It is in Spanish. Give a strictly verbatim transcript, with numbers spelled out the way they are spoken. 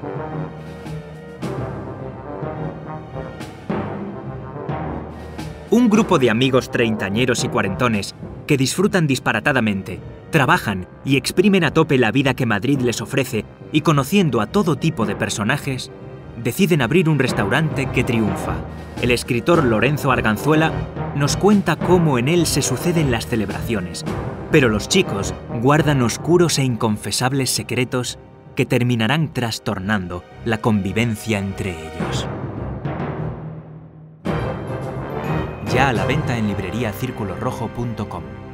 Un grupo de amigos treintañeros y cuarentones que disfrutan disparatadamente, trabajan y exprimen a tope la vida que Madrid les ofrece y conociendo a todo tipo de personajes, deciden abrir un restaurante que triunfa. El escritor Lorenzo Arganzuela nos cuenta cómo en él se suceden las celebraciones, pero los chicos guardan oscuros e inconfesables secretos que terminarán trastornando la convivencia entre ellos. Ya a la venta en librería círculo rojo punto com.